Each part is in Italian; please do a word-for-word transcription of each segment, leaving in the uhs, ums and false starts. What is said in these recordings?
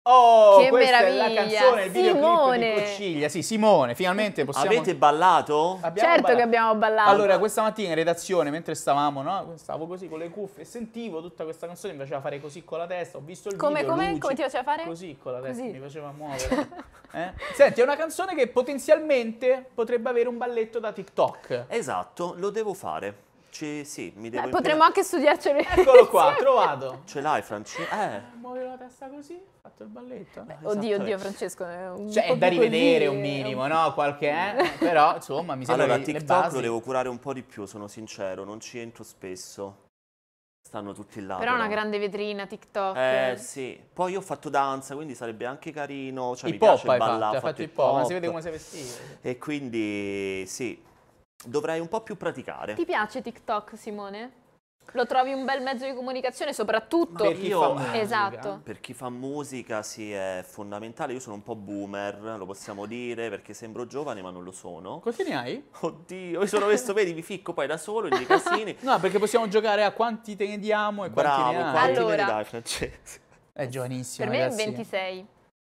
Oh, che questa meraviglia. è la canzone, il videoclip Simone. di Cocciglia. Sì, Simone, finalmente possiamo... Avete ballato? Abbiamo Certo ballato. che abbiamo ballato. Allora, questa mattina in redazione, mentre stavamo, no? Stavo così con le cuffie e sentivo tutta questa canzone, mi faceva fare così con la testa, ho visto il Come, video, come? luci, Come ti faceva fare? Così con la testa, Così. mi faceva muovere. Eh? Senti, è una canzone che potenzialmente potrebbe avere un balletto da TikTok. Esatto, lo devo fare. Ci, sì, mi devo Beh, potremmo impegnare. anche studiarcene. Eccolo qua, trovato. Ce l'hai, Francesco? Eh. Muovi la testa così, ho fatto il balletto. Oddio, oddio, Francesco. È un Cioè, po' è da più rivedere così, un è minimo, no? Qualche, eh? Però, insomma, mi sembra Allora, che le TikTok basi... lo devo curare un po' di più, sono sincero, non ci entro spesso. Stanno tutti là. Però è una grande vetrina TikTok. Eh sì, poi io ho fatto danza, quindi sarebbe anche carino, cioè mi Hip hop piace hai ballare, fatto, ho hai fatto hip hop, ma si vede come sei vestito. E quindi sì, dovrei un po' più praticare. Ti piace TikTok, Simone? Lo trovi un bel mezzo di comunicazione, soprattutto... Per chi Io- fa musica. Esatto. Per chi fa musica sì, è fondamentale, io sono un po' boomer, lo possiamo dire, perché sembro giovane ma non lo sono. Quanti ne hai? Oddio, mi sono messo, vedi, mi ficco poi da solo nei casini. No, perché possiamo giocare a quanti te ne diamo e quanti Bravo, ne hai. quanti me Allora. ne dai, Francesco? È giovanissimo, Per me è ragazzi. ventisei.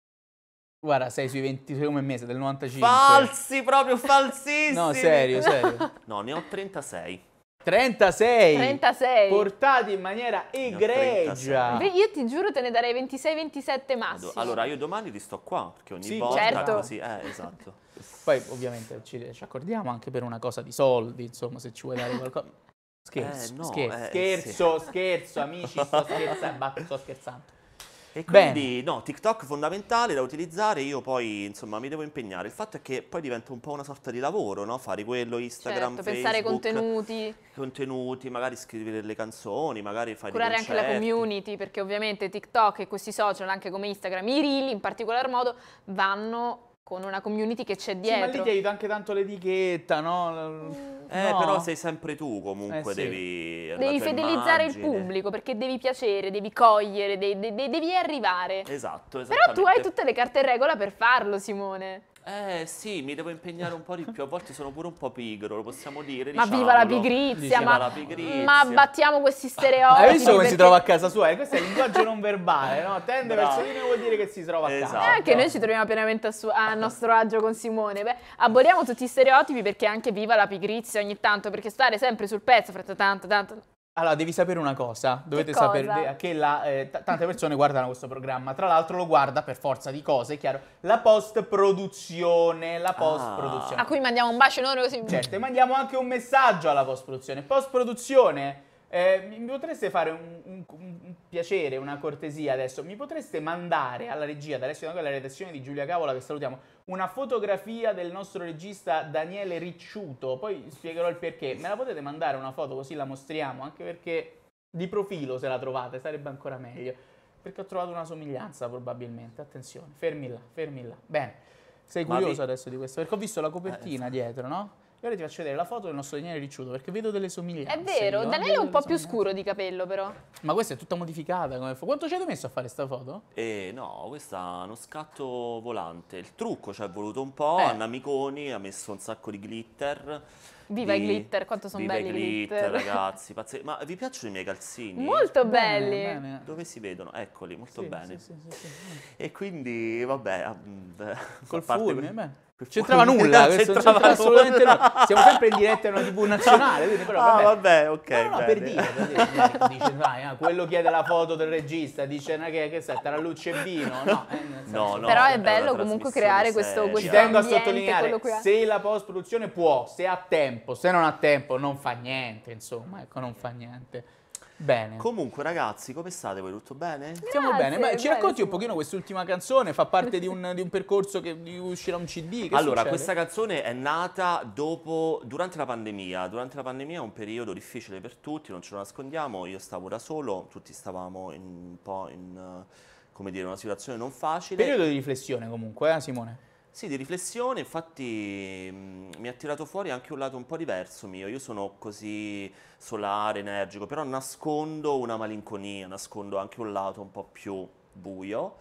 Guarda, sei sui venti, sei come me, sei del novantacinque. Falsi, proprio falsissimi! No, serio, serio. No, ne ho trentasei. trentasei. trentasei. Portati in maniera egregia. Beh, io ti giuro te ne darei ventisei ventisette massimo. Allora, io domani ti sto qua, perché ogni Sì, volta certo. così, eh, esatto. Poi, ovviamente, ci, ci accordiamo anche per una cosa di soldi, insomma, se ci vuoi dare qualcosa. Scherzo, Eh, no, scherzo, eh, scherzo, scherzo, amici, sto scherzando, bah, sto scherzando. E quindi, no, TikTok fondamentale da utilizzare, io poi, insomma, mi devo impegnare. Il fatto è che poi diventa un po' una sorta di lavoro, no? Fare quello, Instagram, Certo, Facebook. pensare ai contenuti, Contenuti, magari scrivere le canzoni, magari fare curare i anche la concerti. community, perché ovviamente TikTok e questi social, anche come Instagram, i reel in particolar modo, vanno con una community che c'è Sì, ma dietro. lì ti aiuta anche tanto l'etichetta, no? Eh, No. però sei sempre tu comunque, Eh, sì. devi... la Devi tua fedelizzare il immagine. pubblico, perché devi piacere, devi cogliere, de- de- de- devi arrivare. Esatto, Però esattamente. tu hai tutte le carte in regola per farlo, Simone. Eh sì, mi devo impegnare un po' di più, a volte sono pure un po' pigro, lo possiamo dire, Ma viva la diciamolo. pigrizia, Viva ma, la pigrizia. ma abbattiamo questi stereotipi. Hai visto come si perché- trova a casa sua? Eh, questo è il linguaggio non verbale, no? Tende Bravo. verso di noi vuol dire che si trova a casa. Esatto. Eh, anche noi ci troviamo pienamente a, su- a nostro agio con Simone. Beh, aboliamo tutti i stereotipi perché anche viva la pigrizia ogni tanto, perché stare sempre sul pezzo, fretta tanto, tanto. Allora, devi sapere una cosa, dovete cosa? sapere che la, eh, t- tante persone guardano questo programma, tra l'altro lo guarda per forza di cose, è chiaro, la post-produzione, la post-produzione. A cui mandiamo un bacio enorme così. Certo, e mandiamo anche un messaggio alla post-produzione. Post-produzione, eh, mi mi potreste fare un, un- un piacere, una cortesia adesso? Mi potreste mandare alla regia, da Alessio D'Angelo, alla redazione di Giulia Cavola, che salutiamo, una fotografia del nostro regista Daniele Ricciuto, poi spiegherò il perché. Me la potete mandare una foto così la mostriamo, anche perché di profilo se la trovate sarebbe ancora meglio, perché ho trovato una somiglianza probabilmente. Attenzione, fermi là, fermi là. Bene, sei Ma curioso vi- adesso di questo? Perché ho visto la copertina Eh, dietro, no? E ora ti faccio vedere la foto del nostro Daniele Ricciuto, perché vedo delle somiglianze. È vero, io, eh, Daniele è vedo un po' delle più somiglianze. scuro di capello però. Ma questa è tutta modificata come fo- Quanto ci hai messo a fare sta foto? E no, questo è uno scatto volante. Il trucco ci è voluto un po', Eh. Anna Miconi ha messo un sacco di glitter. Viva i di- glitter, quanto sono viva belli i i glitter, glitter. ragazzi. pazze- Ma vi piacciono i miei calzini? Molto Bene, belli. bene. Dove si vedono? Eccoli, molto Sì, bene. sì, sì, sì, sì. E quindi, vabbè, ah, beh, Col a parte fulmine, que- beh. quel C'entrava fulmine, nulla, non questo non c'entrava c'entrava assolutamente nulla. nulla. Siamo sempre in diretta in una tivù nazionale, quindi però Ah, vabbè. vabbè, ok. No, no, no, bene. per dire, per dire, magari dice, dai, ah, quello chiede la foto del regista, dice "No, che, che sai, Tarallucci e vino, no, eh, nel senso- No, no, Però è una bello comunque trasmissione creare questo- seria. questo Ci tengo a ambiente, sottolineare, quello qui è. se la post-produzione può, se ha tempo, se non ha tempo non fa niente, insomma, ecco, non fa niente. Bene. Comunque, ragazzi, come state voi? Tutto bene? Stiamo Grazie, bene, ma ci bene, racconti un sì. pochino quest'ultima canzone, fa parte di un, di un percorso che, di cui uscirà un C D? Che Allora, succede? questa canzone è nata dopo, durante la pandemia. Durante la pandemia è un periodo difficile per tutti, non ce lo nascondiamo. Io stavo da solo, tutti stavamo in, un po' in, eh, come dire, una situazione non facile. Periodo di riflessione comunque, eh Simone? Sì, di riflessione, infatti mh, mi ha tirato fuori anche un lato un po' diverso mio. Io sono così solare, energico, però nascondo una malinconia, nascondo anche un lato un po' più buio.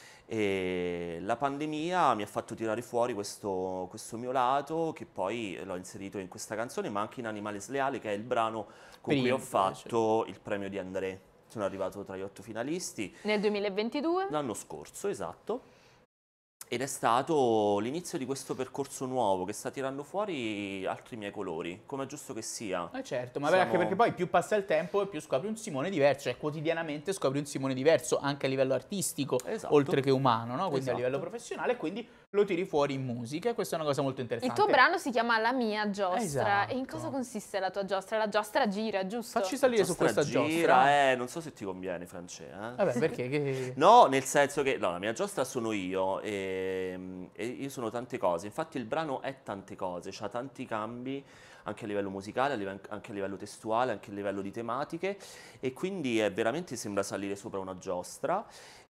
E la pandemia mi ha fatto tirare fuori questo, questo mio lato, che poi l'ho inserito in questa canzone, ma anche in Animale Sleale, che è il brano con cui Prima, ho fatto il premio di André. sono arrivato tra gli otto finalisti. Nel duemilaventidue? L'anno scorso, esatto. Ed è stato l'inizio di questo percorso nuovo che sta tirando fuori altri miei colori, come è giusto che sia. Eh certo, ma Siamo... anche perché poi più passa il tempo e più scopri un Simone diverso, cioè quotidianamente scopri un Simone diverso, anche a livello artistico, Esatto. oltre che umano, no? Quindi Esatto. a livello professionale, e quindi lo tiri fuori in musica, e questa è una cosa molto Il interessante. tuo brano si chiama La mia giostra. Esatto. E in cosa consiste la tua giostra? La giostra gira, giusto? Facci salire su Giostra questa gira, giostra. eh, non so se ti conviene, France. Eh? Vabbè, perché? Che... No, nel senso che no, la mia giostra sono io e, e io sono tante cose. Infatti il brano è tante cose, ha tanti cambi anche a livello musicale, a livello- anche a livello testuale, anche a livello di tematiche, e quindi è veramente sembra salire sopra una giostra,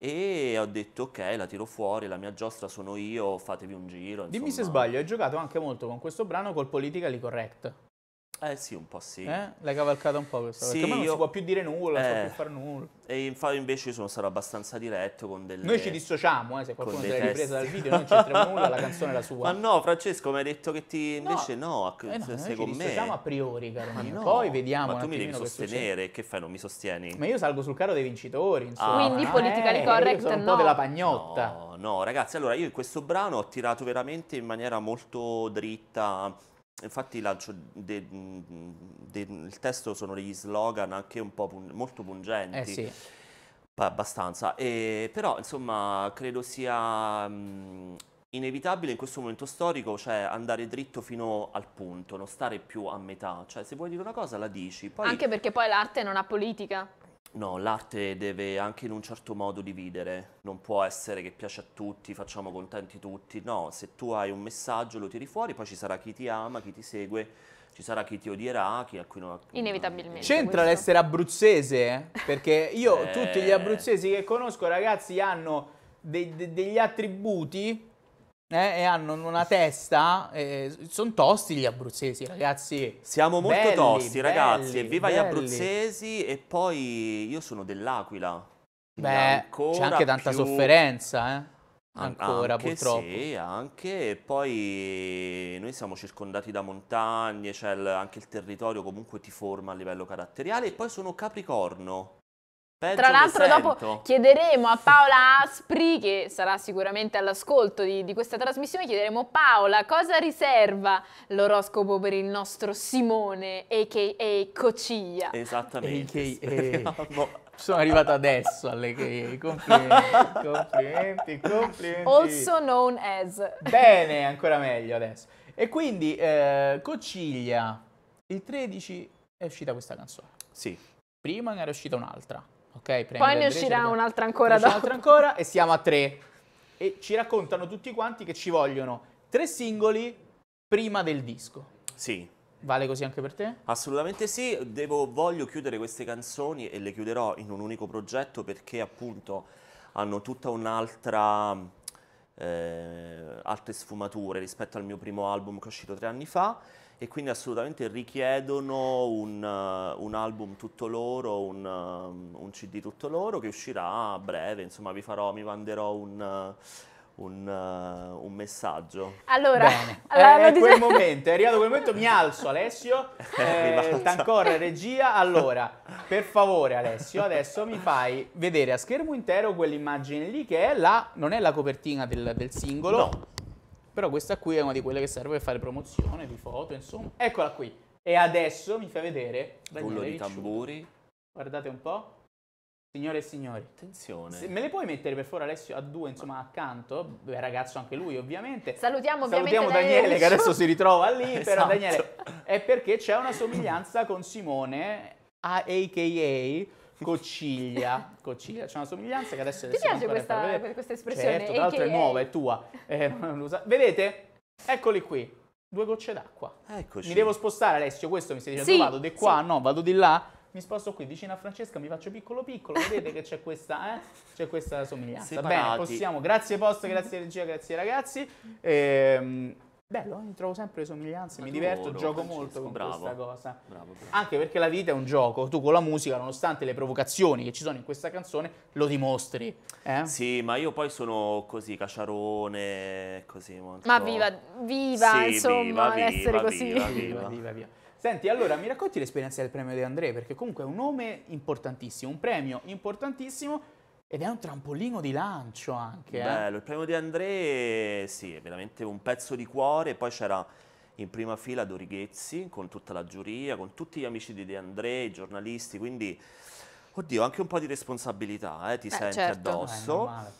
e ho detto ok, la tiro fuori, la mia giostra sono io, fatevi un giro. Dimmi se insomma. sbaglio, hai giocato anche molto con questo brano col politically correct. Eh sì, un po' sì. Eh? L'hai cavalcata un po' questa, Sì, perché ormai non io- si può più dire nulla, non si può Eh. più fare nulla. E infatti invece io sono stato abbastanza diretto con delle... Noi ci dissociamo, eh, se qualcuno con se dei l'ha ripresa dal testi. video, noi non c'entriamo nulla, la canzone è la sua. Ma no, Francesco, mi hai detto che ti... No. Invece no, Eh no, se- noi sei ci con dissociamo a me. priori, caro Ma mio. no, Poi vediamo ma un tu mi devi attimino che succede. sostenere, che fai, non mi sostieni? Ma io salgo sul carro dei vincitori, insomma. Ah. Quindi Ah, politically Eh, correct io sono un no. po' della pagnotta. No, no, ragazzi, allora io in questo brano ho tirato veramente in maniera molto dritta. Infatti lancio de- de- il testo sono degli slogan anche un po' pun- molto pungenti. Eh sì. Pa- abbastanza. E, però, insomma, credo sia mh, inevitabile in questo momento storico, cioè andare dritto fino al punto, non stare più a metà. Cioè, se vuoi dire una cosa, la dici. Poi, Anche perché poi l'arte non ha politica. no, l'arte deve anche in un certo modo dividere. Non può essere che piace a tutti, facciamo contenti tutti. No, se tu hai un messaggio lo tiri fuori, poi ci sarà chi ti ama, chi ti segue, ci sarà chi ti odierà, chi a cui non... Inevitabilmente. C'entra questo. l'essere abruzzese? Perché io, Eh. tutti gli abruzzesi che conosco, ragazzi, hanno dei- de- degli attributi eh, e hanno una testa. Sono tosti gli abruzzesi, ragazzi. Siamo molto Belli, tosti, ragazzi, belli, e viva gli belli. abruzzesi. E poi io sono dell'Aquila. quindi Beh, ancora c'è anche tanta più- sofferenza, eh? An- Ancora, anche, purtroppo. Sì, anche, e poi noi siamo circondati da montagne, cioè il- anche il territorio comunque ti forma a livello caratteriale, e poi sono Capricorno. Peggio Tra me l'altro dopo sento. chiederemo a Paola Aspri, che sarà sicuramente all'ascolto di, di questa trasmissione, chiederemo Paola cosa riserva l'oroscopo per il nostro Simone, a k a. Cociglia. Esattamente. A K A. Speriamo. Sono arrivato adesso alle che complimenti, complimenti, complimenti. Also known as. Bene, ancora meglio adesso. E quindi, eh, Cociglia, il tredici è uscita questa canzone. Sì. Prima ne era uscita un'altra, ok? Premi Poi del ne Grecia, uscirà dobbiamo- un'altra ancora ne uscirà dopo. un'altra ancora, e siamo a tre. E ci raccontano tutti quanti che ci vogliono tre singoli prima del disco. Sì. Vale così anche per te? Assolutamente sì, devo, voglio chiudere queste canzoni e le chiuderò in un unico progetto, perché appunto hanno tutta un'altra, eh, altre sfumature rispetto al mio primo album che è uscito tre anni fa, e quindi assolutamente richiedono un, uh, un album tutto loro, un, um, un C D tutto loro che uscirà a breve, insomma vi farò, mi manderò un... uh, Un, uh, un messaggio. Allora, Bene, allora, è, lo è dice- quel momento, è arrivato quel momento, mi alzo Alessio, arrivato. eh, Tancor regia, allora, per favore Alessio, adesso mi fai vedere a schermo intero quell'immagine lì che è la, non è la copertina del, del singolo, No. però questa qui è una di quelle che serve per fare promozione di foto, insomma, eccola qui, e adesso mi fai vedere Daniele Rullo di Ricciuto. tamburi. Guardate un po', signore e signori. Attenzione. Se- me le puoi mettere per favore Alessio a due, insomma, accanto? Beh, ragazzo anche lui ovviamente. Salutiamo ovviamente Salutiamo Daniele Daniele che Ricciuto. adesso si ritrova lì, però Esatto. Daniele è perché c'è una somiglianza con Simone, a k a. Cociglia. Cociglia, c'è una somiglianza che adesso Ti adesso piace non farei questa, far vedere. questa espressione? Certo, tra l'altro è A K A? nuova, è tua. Eh, non lo usa- Vedete? Eccoli qui, due gocce d'acqua. Eccoci. Mi devo spostare Alessio, questo mi stai dicendo, Sì, vado di qua, sì. no, vado di là. Mi sposto qui vicino a Francesca, mi faccio piccolo piccolo, vedete che c'è questa, eh? C'è questa somiglianza. Bene, Separati. possiamo, grazie post, grazie regia, grazie ragazzi. Ehm, bello, eh, trovo sempre le somiglianze, mi Adoro, diverto, gioco Francesco, molto con bravo. questa cosa. Bravo, bravo. Anche perché la vita è un gioco, tu con la musica, nonostante le provocazioni che ci sono in questa canzone, lo dimostri. Eh? Sì, ma io poi sono così, caciarone, così molto... Ma viva, viva, Sì, insomma, viva, essere viva, così. viva, Viva, viva, viva. Senti, allora mi racconti l'esperienza del premio De André, perché comunque è un nome importantissimo, un premio importantissimo ed è un trampolino di lancio anche. Eh? Bello, il premio De André, sì, è veramente un pezzo di cuore. Poi c'era in prima fila Dori Ghezzi con tutta la giuria, con tutti gli amici di De André, i giornalisti, quindi, oddio, anche un po' di responsabilità, eh, ti Beh, senti certo. Eh, è addosso. normale.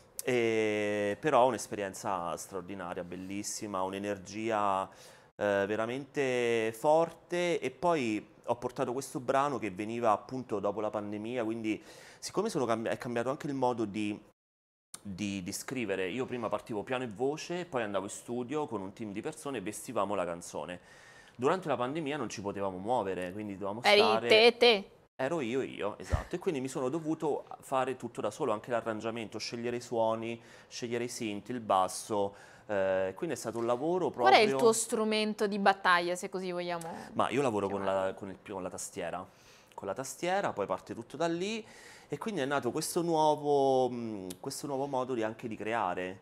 E, però un'esperienza straordinaria, bellissima, un'energia eh, veramente forte. E poi ho portato questo brano che veniva appunto dopo la pandemia, quindi siccome sono cambi- è cambiato anche il modo di, di- di scrivere, io prima partivo piano e voce, poi andavo in studio con un team di persone e vestivamo la canzone. Durante la pandemia non ci potevamo muovere, quindi dovevamo Eri stare... te e te. Ero io io, esatto, e quindi mi sono dovuto fare tutto da solo, anche l'arrangiamento, scegliere i suoni, scegliere i synth, il basso, eh, quindi è stato un lavoro Qual è il proprio... tuo strumento di battaglia, se così vogliamo? Ma io lavoro con chiamarlo? la, con il- con la tastiera, con la tastiera, poi parte tutto da lì e quindi è nato questo nuovo, mh, questo nuovo modo di anche di creare.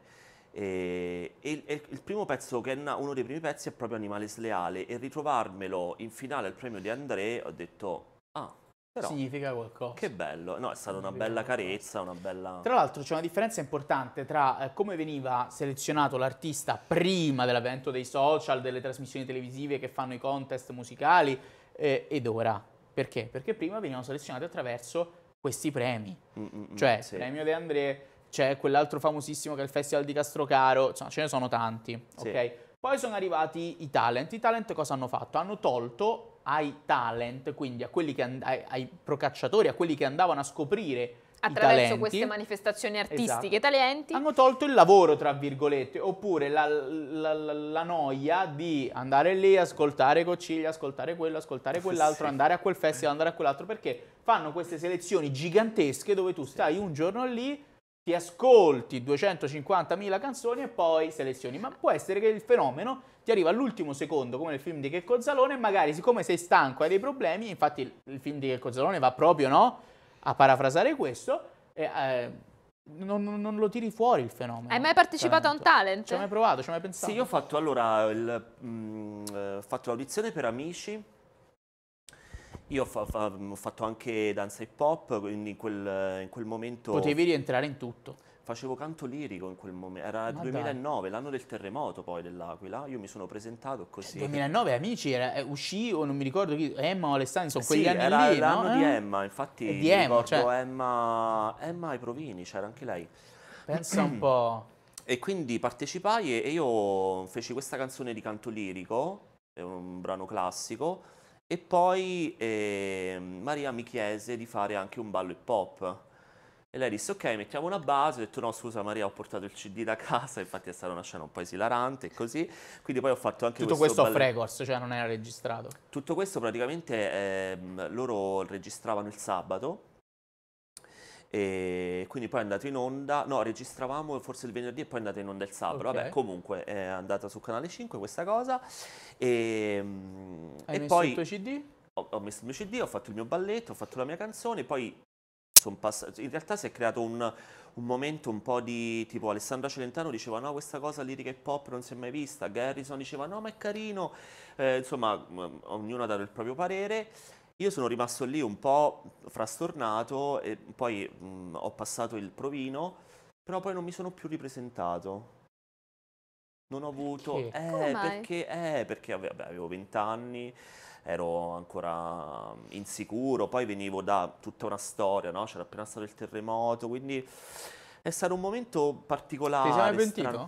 E, e il, e il primo pezzo, che è na- uno dei primi pezzi, è proprio Animale Sleale e ritrovarmelo in finale al premio di André, ho detto, ah, però, Significa qualcosa. che bello. No, è stata una Significa bella qualcosa. carezza, una bella... Tra l'altro c'è una differenza importante tra eh, come veniva selezionato l'artista prima dell'avvento dei social, delle trasmissioni televisive che fanno i contest musicali eh, ed ora. Perché? Perché prima venivano selezionati attraverso questi premi. Mm, mm, mm, Cioè, sì, premio De André, c'è quell'altro famosissimo che è il Festival di Castrocaro, insomma ce ne sono tanti, sì. ok? Poi sono arrivati i talent. I talent cosa hanno fatto? Hanno tolto ai talent, quindi a quelli che and- ai, ai procacciatori, a quelli che andavano a scoprire i Attraverso talenti, queste manifestazioni artistiche esatto, talenti. hanno tolto il lavoro, tra virgolette, oppure la, la- la- la noia di andare lì, ascoltare Cocciglia, ascoltare quello, ascoltare quell'altro, Sì. andare a quel festival, andare a quell'altro, perché fanno queste selezioni gigantesche dove tu stai un giorno lì, ti ascolti duecentocinquantamila canzoni e poi selezioni. Ma può essere che il fenomeno ti arriva all'ultimo secondo, come nel film di Checco Zalone, e magari siccome sei stanco, hai dei problemi, infatti il, il film di Checco Zalone va proprio, no, a parafrasare questo, e, eh, non, non- non lo tiri fuori il fenomeno. Hai mai partecipato a un talent? Ci hai mai provato? Ci hai mai pensato? Sì, io ho fatto allora il, mm, eh, ho fatto l'audizione per Amici. Io ho, fa- fa- ho fatto anche danza hip hop, quindi in quel, in quel momento Potevi rientrare in tutto. facevo canto lirico in quel momento. Era il Ma duemilanove, l'anno del terremoto poi dell'Aquila. Io mi sono presentato così. duemilanove, amici, era, eh, uscì o non mi ricordo chi, Emma o Alessandro, sono quegli Sì, anni era lì, l'anno no? di Eh? Emma, infatti E di mi Emma, ricordo cioè. Emma, Emma ai Provini, c'era anche lei. Pensa un po'. E quindi partecipai e e io feci questa canzone di canto lirico, è un brano classico, e poi eh, Maria mi chiese di fare anche un ballo hip hop. E lei disse, ok, mettiamo una base. Ho detto, no, scusa Maria, ho portato il C D da casa, infatti è stata una scena un po' esilarante e così. Quindi poi ho fatto anche Tutto questo questo off ballet- records, cioè non era registrato. Tutto questo praticamente ehm, loro registravano il sabato e quindi poi è andato in onda, no, registravamo forse il venerdì e poi è andata in onda il sabato. Ok. Vabbè, comunque è andata su Canale cinque questa cosa e, mm, Hai e messo poi il tuo C D? ho, ho messo il mio C D, ho fatto il mio balletto, ho fatto la mia canzone, poi son pass- in realtà si è creato un, un momento un po' di tipo Alessandra Celentano diceva no, questa cosa lirica e pop non si è mai vista, Garrison diceva no, ma è carino. Eh, insomma, m- ognuno ha dato il proprio parere. Io sono rimasto lì un po' frastornato e poi mh, ho passato il provino, però poi non mi sono più ripresentato. Non ho avuto... Perché? Come Eh, mai? perché? Eh, perché ave- vabbè, avevo venti anni, ero ancora insicuro, poi venivo da tutta una storia, no? C'era appena stato il terremoto, quindi è stato un momento Ti sei mai particolare, pentito? strano.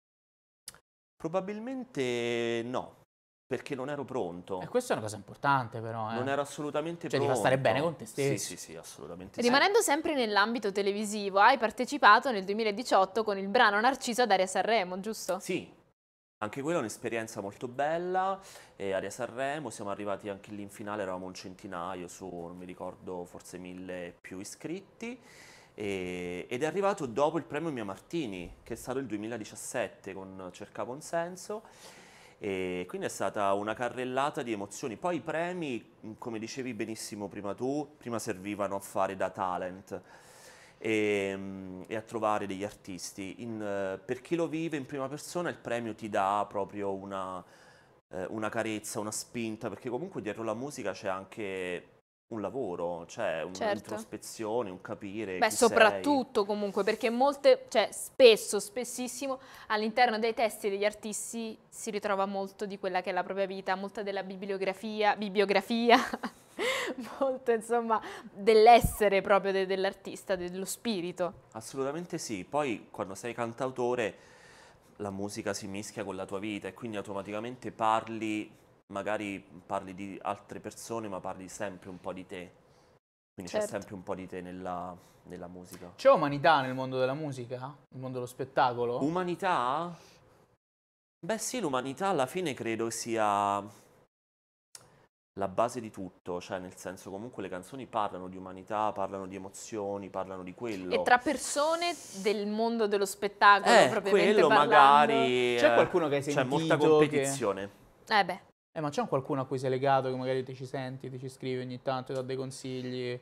Probabilmente no, perché non ero pronto. E questa è una cosa importante però, eh. Non ero assolutamente Cioè, ti pronto. fa stare bene con te Sì, stesso. sì, sì, assolutamente sì. Rimanendo sempre nell'ambito televisivo, hai partecipato nel duemiladiciotto con il brano Narciso ad Aria Sanremo, giusto? Sì, anche quella è un'esperienza molto bella. E Aria Sanremo, siamo arrivati anche lì in finale, eravamo un centinaio su, non mi ricordo, forse mille e più iscritti. E- ed è arrivato dopo il premio Mia Martini, che è stato il duemiladiciassette con Cercavo un senso. E quindi è stata una carrellata di emozioni. Poi i premi, mh, come dicevi benissimo prima tu, prima servivano a fare da talent e, mh, e a trovare degli artisti. In, eh, per chi lo vive in prima persona, il premio ti dà proprio una, eh, una carezza, una spinta, perché comunque dietro la musica c'è anche un lavoro, c'è un'introspezione, un capire Beh, chi soprattutto sei. comunque, perché molte, cioè spesso, spessissimo, all'interno dei testi degli artisti si ritrova molto di quella che è la propria vita, molta della bibliografia, bibliografia, molto insomma dell'essere proprio de- dell'artista, dello spirito. Assolutamente sì, poi quando sei cantautore la musica si mischia con la tua vita e quindi automaticamente parli, magari parli di altre persone, ma parli sempre un po' di te. Quindi c'è Certo. sempre un po' di te nella, nella musica. C'è umanità nel mondo della musica? Nel mondo dello spettacolo? Umanità? Beh sì, l'umanità alla fine credo sia la base di tutto, cioè nel senso comunque le canzoni parlano di umanità, parlano di emozioni, parlano di quello. E tra persone del mondo dello spettacolo, Eh, propriamente quello parlando. magari... C'è eh, qualcuno che hai c'è molta sentito competizione. Eh beh. Eh, ma c'è qualcuno a cui sei legato che magari ti ci senti, ti ci scrive ogni tanto, ti dà dei consigli?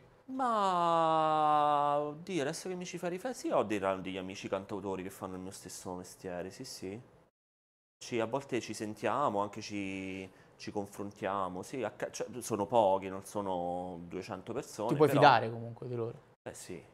Ma oddio, adesso che mi ci fai riflettere, sì, ho dei, degli amici cantautori che fanno il mio stesso mestiere, sì sì. Ci, a volte ci sentiamo, anche ci, ci confrontiamo, sì, a ca- cioè, sono pochi, non sono duecento persone. Ti puoi però- fidare comunque di loro? Eh sì.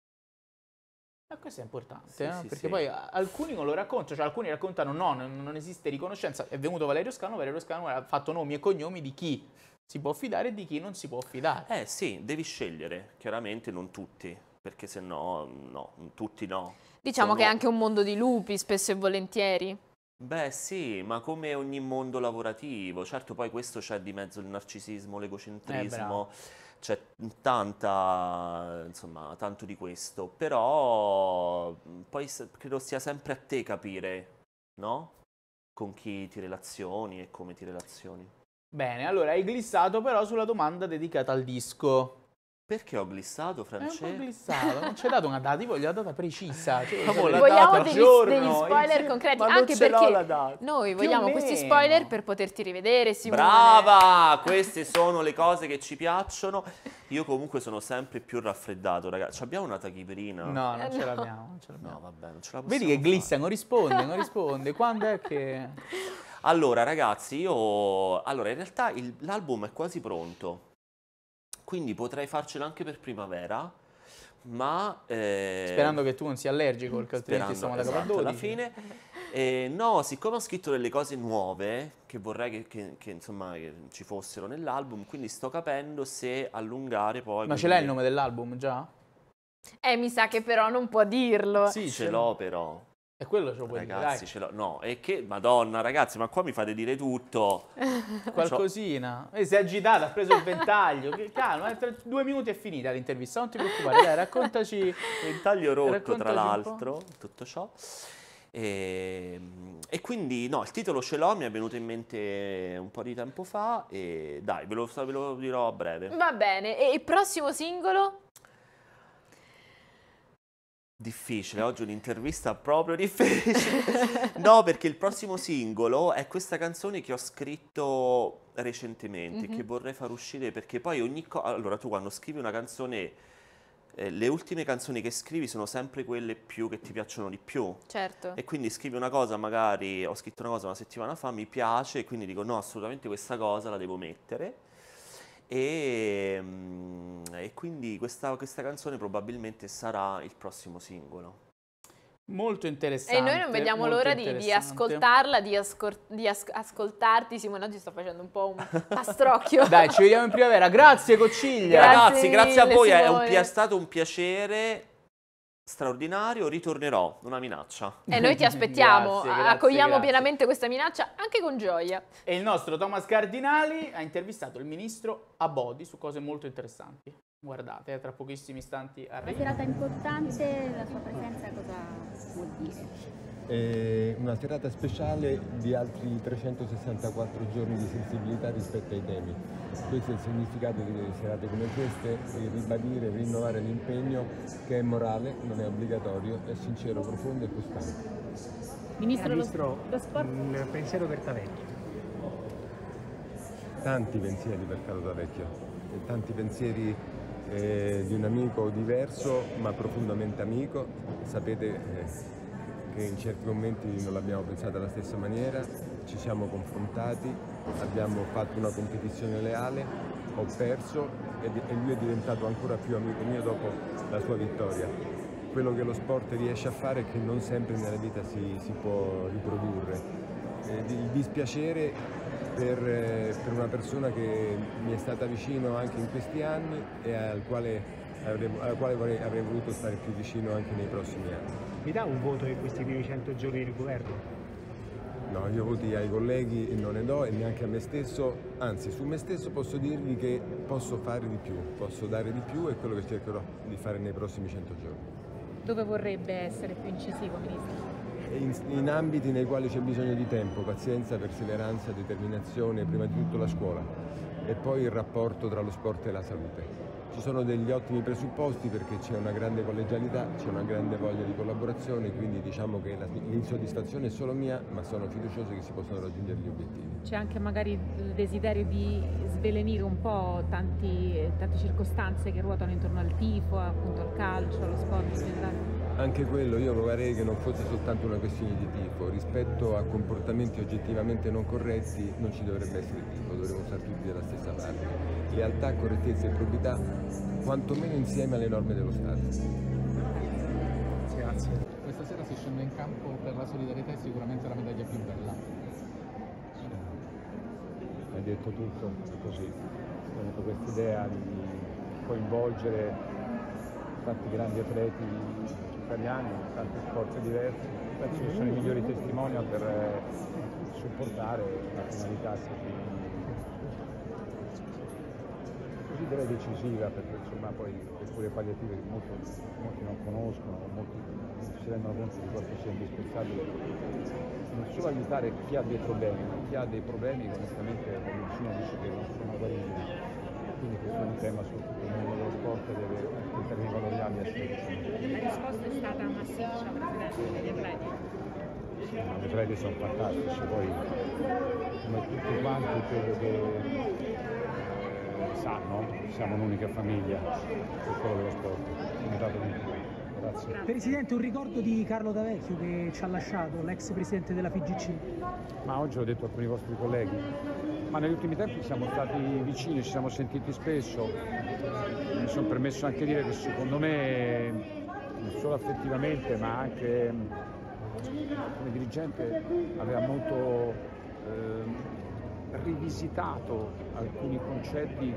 E questo è importante, Sì, eh? sì, Perché sì. poi a- alcuni non lo raccontano, cioè alcuni raccontano no, non, non esiste riconoscenza. È venuto Valerio Scano, Valerio Scano ha fatto nomi e cognomi di chi si può fidare e di chi non si può fidare. Eh sì, devi scegliere, chiaramente non tutti, perché se no, no, tutti no. Diciamo Sono- che è anche un mondo di lupi, spesso e volentieri. Beh sì, ma come ogni mondo lavorativo, certo poi questo c'è di mezzo il narcisismo, l'egocentrismo, c'è tanta, insomma, tanto di questo, però mh, poi s- credo sia sempre a te capire, no? Con chi ti relazioni e come ti relazioni. Bene, allora hai glissato però sulla domanda dedicata al disco. Perché ho glissato, È un po' Francesco? glissato, non ci hai dato una data, io voglio la data precisa. Cioè, Ma sapere la Vogliamo data, degli, giorno, degli spoiler il- concreti, ma non anche ce l'ho perché la data. noi Più o vogliamo questi meno. spoiler per poterti rivedere, Simone. Brava! Queste sono le cose che ci piacciono. Io comunque sono sempre più raffreddato, ragazzi. Abbiamo una tachiperina? No, non Eh, ce no. l'abbiamo, non ce l'abbiamo. No, vabbè, non ce la possiamo Vedi che fare. glissa, non risponde, non risponde. Quando è che... Allora, ragazzi, io... Allora, in realtà il- l'album è quasi pronto. Quindi potrei farcelo anche per primavera, ma... eh, Sperando che tu non sia allergico, perché altrimenti Sperando, stiamo da esatto, alla dodici. fine. Eh, no, siccome ho scritto delle cose nuove che vorrei che, che- che, insomma che ci fossero nell'album, quindi sto capendo se allungare poi. Ma ce quindi- l'hai il nome dell'album già? Eh, mi sa che però non può dirlo. Sì, Ce l'ho però. E quello ce lo puoi Ragazzi, dire, ce l'ho. No, e che. Madonna, ragazzi, ma qua mi fate dire tutto. dai. Qualcosina. Eh, si è agitata, ha preso il ventaglio. Che calma, eh, tra due minuti è finita l'intervista, non ti preoccupare. Dai, raccontaci. Il taglio rotto, tra Raccontaci un l'altro, tutto ciò. E, e quindi, no, il titolo ce l'ho, mi è venuto in mente un po' di tempo fa e dai, ve lo, ve lo dirò a breve. Va bene, e il prossimo singolo? Difficile, oggi un'intervista proprio difficile. No, perché il prossimo singolo è questa canzone che ho scritto recentemente, Mhm. che vorrei far uscire perché poi ogni cosa... Allora, tu quando scrivi una canzone, eh, le ultime canzoni che scrivi sono sempre quelle più che ti piacciono di più. Certo. E quindi scrivi una cosa, magari ho scritto una cosa una settimana fa, mi piace, e quindi dico no, assolutamente questa cosa la devo mettere. E, mm, e quindi questa, questa canzone probabilmente sarà il prossimo singolo. Molto interessante. E noi non vediamo molto l'ora di, di interessante. ascoltarla, di, ascol- di as- ascoltarti. Simone, oggi sto facendo un po' un pastrocchio. Dai, ci vediamo in primavera. Grazie, Cocciglia. Grazie Ragazzi, grazie a mille, voi, è, un- Simone. è stato un piacere straordinario, ritornerò, una minaccia. E noi ti aspettiamo, Grazie, grazie, accogliamo grazie. pienamente questa minaccia anche con gioia. E il nostro Thomas Cardinali ha intervistato il ministro Abodi su cose molto interessanti. Guardate, eh, tra pochissimi istanti Una arriva. serata importante, la sua presenza cosa vuol dire? È una serata speciale di altri trecentosessantaquattro giorni di sensibilità rispetto ai temi. Questo è il significato di serate come queste, di ribadire, rinnovare l'impegno che è morale, non è obbligatorio, è sincero, profondo e costante. Ministro, Ministro, lo, lo sport un pensiero per Tavecchio. Tanti pensieri per Carlo Vecchio, tanti pensieri eh, di un amico diverso ma profondamente amico. Sapete eh, che in certi momenti non l'abbiamo pensata alla stessa maniera, ci siamo confrontati, abbiamo fatto una competizione leale, ho perso e lui è diventato ancora più amico mio dopo la sua vittoria. Quello che lo sport riesce a fare è che non sempre nella vita si, si può riprodurre. Il dispiacere per, per una persona che mi è stata vicino anche in questi anni e al quale, avrei, al quale vorrei, avrei voluto stare più vicino anche nei prossimi anni. Mi dà un voto in questi primi cento giorni di governo? No, io voti ai colleghi non ne do e neanche a me stesso, anzi su me stesso posso dirvi che posso fare di più, posso dare di più e quello che cercherò di fare nei prossimi cento giorni. Dove vorrebbe essere più incisivo, Ministro? In, in ambiti nei quali c'è bisogno di tempo, pazienza, perseveranza, determinazione, prima di tutto la scuola e poi il rapporto tra lo sport e la salute. Ci sono degli ottimi presupposti perché c'è una grande collegialità, c'è una grande voglia di collaborazione, quindi diciamo che l'insoddisfazione è solo mia, ma sono fiducioso che si possano raggiungere gli obiettivi. C'è anche magari il desiderio di svelenire un po' tanti, tante circostanze che ruotano intorno al tifo, appunto al calcio, allo sport in generale? Anche quello, io vorrei che non fosse soltanto una questione di tifo, rispetto a comportamenti oggettivamente non corretti non ci dovrebbe essere tifo, dovremmo stare tutti dalla stessa parte. Lealtà, correttezza e probità, quantomeno insieme alle norme dello Stato. Grazie. Questa sera si scende in campo per la solidarietà e sicuramente la medaglia più bella. Hai detto tutto, è così. Ho avuto questa idea di coinvolgere tanti grandi atleti italiani, tanti sport diversi. Penso che sono i migliori testimonial per eh, supportare una finalità così, così direi decisiva, perché insomma poi le cure palliative che molto, molti non conoscono, molti non si rendono conto di quanto sia indispensabile non solo aiutare chi ha dei problemi, ma chi ha dei problemi che onestamente la medicina dice che non sono guaribili. Quindi questo è un tema su tutto il mondo dello sport e deve anche in termini valoriali essere vicino. La risposta è stata massiccia, Presidente, degli atleti? Sì, ma gli atleti sono fantastici, poi come tutti quanti credo che eh, sanno, siamo un'unica famiglia per quello dello sport, comitato di Grazie. Presidente, un ricordo di Carlo D'Avecchio che ci ha lasciato, l'ex presidente della F I G C. Ma oggi l'ho detto a alcuni vostri colleghi, ma negli ultimi tempi siamo stati vicini, ci siamo sentiti spesso. Mi sono permesso anche di dire che secondo me, non solo affettivamente, ma anche come dirigente, aveva molto eh, rivisitato alcuni concetti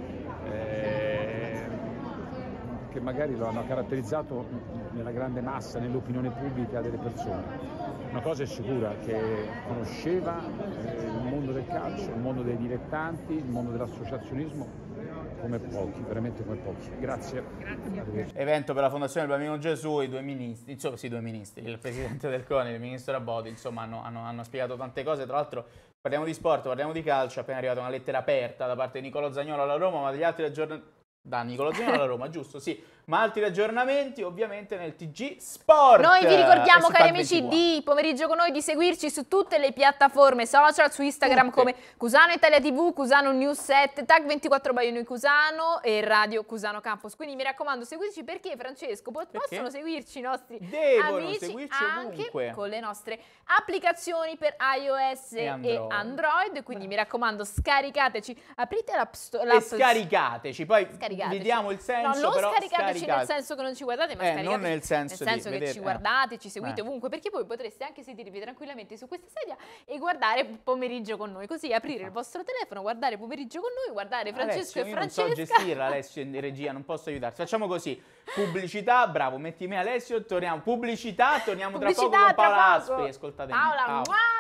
eh, che magari lo hanno caratterizzato nella grande massa, nell'opinione pubblica delle persone. Una cosa è sicura, che conosceva eh, il mondo del calcio, il mondo dei dilettanti, il mondo dell'associazionismo come pochi, veramente come pochi. Grazie. Grazie. Evento per la Fondazione del Bambino Gesù, i due ministri, insomma sì, i due ministri, il presidente del CONI e il ministro Abodi, insomma hanno, hanno, hanno spiegato tante cose. Tra l'altro parliamo di sport, parliamo di calcio, è appena arrivata una lettera aperta da parte di Nicolò Zaniolo alla Roma, ma degli altri aggiornamenti... Da Nicolò Zaniolo alla Roma, giusto, sì. Ma altri aggiornamenti ovviamente nel T G Sport. Noi vi ricordiamo, eh, cari amici di Pomeriggio con noi, di seguirci su tutte le piattaforme social, su Instagram tutte. Come Cusano Italia tivù, Cusano News sette, Tag ventiquattro by Noi Cusano e Radio Cusano Campus. Quindi mi raccomando, seguiteci perché, Francesco, perché? Possono seguirci i nostri Devono amici seguirci anche ovunque. Con le nostre applicazioni per iOS e Android. E Android. Quindi mi raccomando, scaricateci, aprite l'app store e scaricateci, poi scaricateci. Vediamo il senso. No, non però scaricateci scaricate. nel senso che non ci guardate, ma eh, scaricateci non nel senso, nel senso di che vedere, ci guardate, ci seguite eh. ovunque, perché poi potreste anche sedervi tranquillamente su questa sedia e guardare Pomeriggio con noi, così aprire il vostro telefono, guardare Pomeriggio con noi, guardare Francesco Alessio, e io Francesca. non so gestirla, Alessio in regia, non posso aiutarti. Facciamo così, pubblicità, bravo, metti me Alessio, torniamo, pubblicità, torniamo Pubblicità, tra poco con Paola tra poco. Aspri, ascoltatemi. Paola, Paola. Wow.